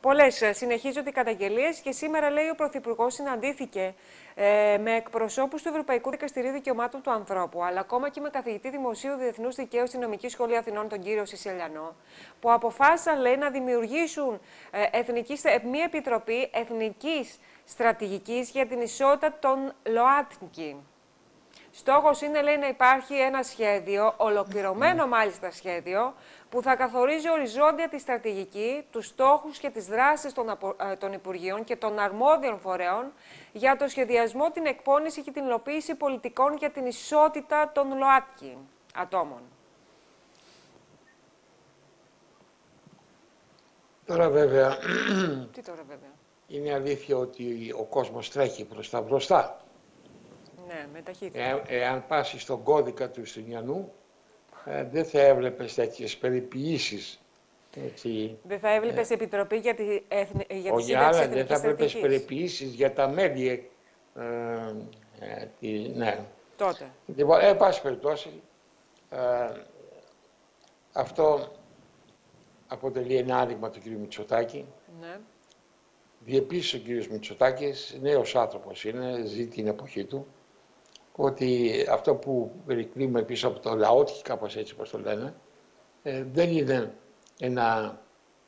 Πολλές συνεχίζονται οι καταγγελίες και σήμερα, λέει, ο Πρωθυπουργός συναντήθηκε με εκπροσώπους του Ευρωπαϊκού Δικαστηρίου Δικαιωμάτων του Ανθρώπου, αλλά ακόμα και με καθηγητή Δημοσίου Διεθνούς Δικαίου στη Νομική Σχολή Αθηνών, τον κύριο Σισελιανό, που αποφάσισαν, λέει, να δημιουργήσουν μια επιτροπή εθνικής στρατηγικής για την ισότητα των ΛΟΑΤΚΙ. Στόχος είναι, λέει, να υπάρχει ένα σχέδιο, ολοκληρωμένο μάλιστα σχέδιο, που θα καθορίζει οριζόντια τη στρατηγική, τους στόχους και τις δράσεις των Υπουργείων και των αρμόδιων φορέων για το σχεδιασμό, την εκπόνηση και την υλοποίηση πολιτικών για την ισότητα των ΛΟΑΤΚΙ ατόμων. Τώρα βέβαια, Τι τώρα βέβαια? Είναι αλήθεια ότι ο κόσμος τρέχει προς τα μπροστά. Ναι, με ταχύτητα. Εάν πάσει στον κώδικα του Ιουστινιανού, δεν θα έβλεπες τέτοιες περιποιήσεις. Δεν θα έβλεπες επιτροπή για τη σύνταξη εθνικής δεν θα έβλεπες περιποιήσεις για τα μέλη. Ναι. Τότε. Λοιπόν, εν πάση περιπτώσει, αυτό αποτελεί ένα άνοιγμα του κ. Μητσοτάκη. Ναι. Διεπίσης ο κ. Μητσοτάκης, νέος άνθρωπος είναι, ζει την εποχή του, ότι αυτό που περικλείουμε πίσω από το λαότχη, κάπως έτσι όπως το λένε, δεν είναι ένα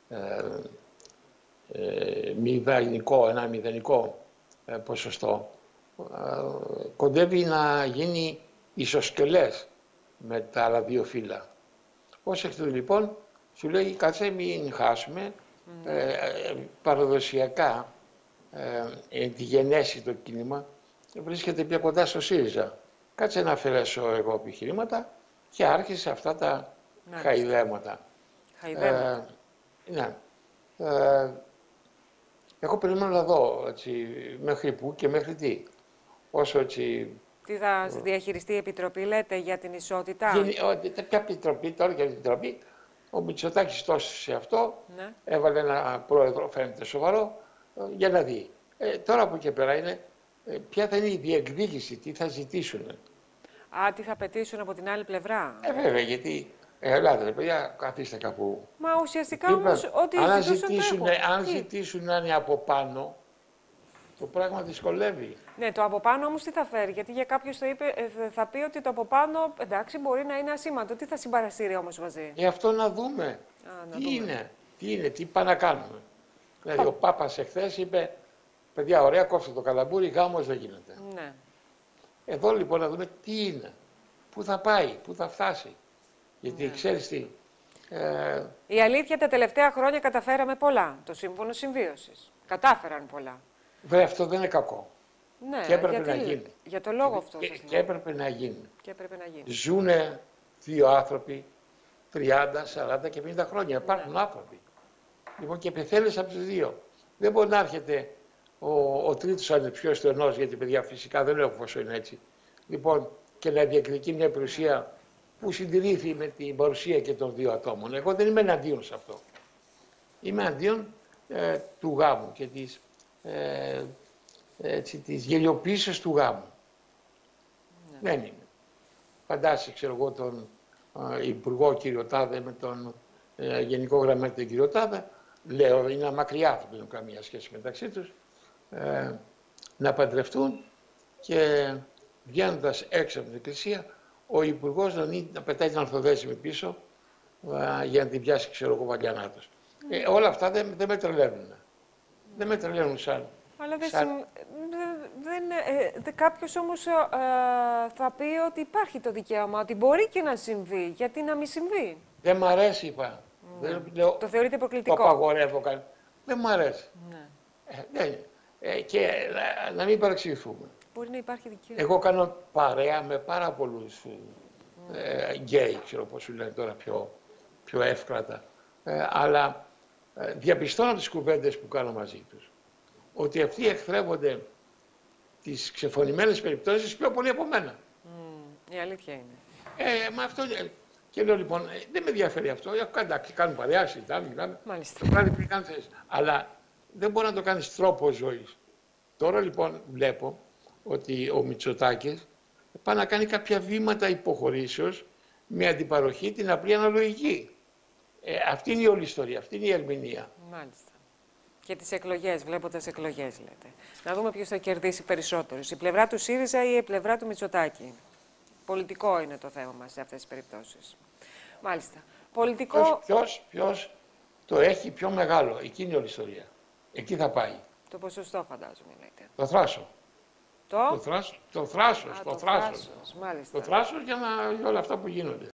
μηδενικό ποσοστό. Κοντεύει να γίνει ισοσκελές με τα άλλα δύο φύλλα. Ως εκ τούτου λοιπόν, σου λέει κάτσε μην χάσουμε παραδοσιακά τη γενέση το κίνημα βρίσκεται πιο κοντά στο ΣΥΡΙΖΑ. Κάτσε να αφαιρέσω εγώ επιχειρήματα και άρχισε αυτά τα χαϊδέματα. Ναι. Εγώ περιμένω να δω μέχρι πού και μέχρι τι. Όσο έτσι... Τι θα διαχειριστεί η Επιτροπή, λέτε, για την ισότητα? Ποια Επιτροπή, τώρα για την Επιτροπή, ο Μητσοτάκης τόσησε σε αυτό, έβαλε ένα πρόεδρο, φαίνεται σοβαρό, για να δει. Τώρα από εκεί πέρα είναι ποια θα είναι η διεκδίκηση, τι θα ζητήσουν. Τι θα πετήσουν από την άλλη πλευρά. Βέβαια, γιατί ελάτε ρε παιδιά, καθίστε κάπου. Μα ουσιαστικά όμως ό,τι αν ζητήσουν να είναι από πάνω, το πράγμα δυσκολεύει. Ναι, το από πάνω όμως τι θα φέρει, γιατί για κάποιους θα πει ότι το από πάνω, εντάξει, μπορεί να είναι ασήμαντο. Τι θα συμπαρασύρει όμως μαζί? Αυτό να δούμε. Τι πάνε να κάνουμε. Δηλαδή ο Πάπας εχθές είπε, παιδιά ωραία κόψτε το καλαμπούρι, γάμος δεν γίνεται. Ναι. Εδώ λοιπόν να δούμε τι είναι, πού θα πάει, πού θα φτάσει. Γιατί ξέρεις τι... Η αλήθεια τα τελευταία χρόνια καταφέραμε πολλά. Το Σύμφωνο Συμβίωσης. Κατάφεραν πολλά. Βέβαια αυτό δεν είναι κακό. Ναι, και έπρεπε να γίνει. Για το λόγο αυτό. Και έπρεπε να γίνει. γίνει. Ζούνε δύο άνθρωποι 30, 40 και 50 χρόνια. Υπάρχουν άνθρωποι. Λοιπόν και πεθαίνεις από τους δύο. Δεν μπορεί να έρχεται ο τρίτος ανεψιός του ενός, γιατί παιδιά φυσικά δεν έχω πόσο είναι έτσι. Λοιπόν και να διεκδικεί μια περιουσία που συντηρήθη με την παρουσία και των δύο ατόμων. Εγώ δεν είμαι εναντίον σε αυτό. Είμαι εναντίον του γάμου και της γελιοποίησης του γάμου. Δεν είναι. Φαντάσου, ξέρω εγώ, τον Υπουργό κύριο Τάδε με τον Γενικό Γραμματέα τον κύριο Τάδε, λέω, είναι μακριά, δεν έχουν καμία σχέση μεταξύ τους, να παντρευτούν και βγαίνοντας έξω από την εκκλησία, ο Υπουργός να πετάει την Ορθοδέσιμη πίσω για να την πιάσει, ξέρω εγώ, βαγιανάτος. Όλα αυτά δεν με τρελαίνουν. Δεν με τρελαίνουν σαν... Αλλά κάποιος όμως θα πει ότι υπάρχει το δικαίωμα, ότι μπορεί και να συμβεί. Γιατί να μην συμβεί? Δεν μ' αρέσει, είπα. Το θεωρείτε προκλητικό? Το απαγορεύω. Δεν μ' αρέσει. Και να μην παρεξηγηθούμε. Μπορεί να υπάρχει δικαίωμα. Εγώ κάνω παρέα με πάρα πολλούς γκέι, ξέρω πώς σου λένε τώρα πιο εύκρατα. Αλλά διαπιστώνω τις κουβέντες που κάνω μαζί τους, ότι αυτοί εχθρεύονται τις ξεφωνημένες περιπτώσεις πιο πολύ από μένα. Η αλήθεια είναι. Μα αυτό είναι. Και λέω λοιπόν, δεν με ενδιαφέρει αυτό. Κάνουν παρέα, συζητάμε, μιλάμε. Μάλιστα. Το πράγμα πριν κάνουν θέσεις. Αλλά δεν μπορεί να το κάνεις τρόπο ζωής. Τώρα λοιπόν βλέπω ότι ο Μητσοτάκης πάει να κάνει κάποια βήματα υποχωρήσεως με αντιπαροχή την απλή αναλογική. Αυτή είναι η όλη ιστορία, αυτή είναι η ερμηνεία. Μάλιστα. Και τις εκλογές, βλέποντας εκλογές, λέτε. Να δούμε ποιος θα κερδίσει περισσότερους. Η πλευρά του ΣΥΡΙΖΑ ή η πλευρά του Μητσοτάκη. Πολιτικό είναι το θέμα μας σε αυτές τις περιπτώσεις. Μάλιστα. Πολιτικό... Ποιος το έχει πιο μεγάλο. Εκείνη όλη η ιστορία. Εκεί θα πάει. Το ποσοστό φαντάζομαι, λέτε. Το θράσο. Το θράσος. Μάλιστα. Το θράσος για όλα αυτά που γίνονται.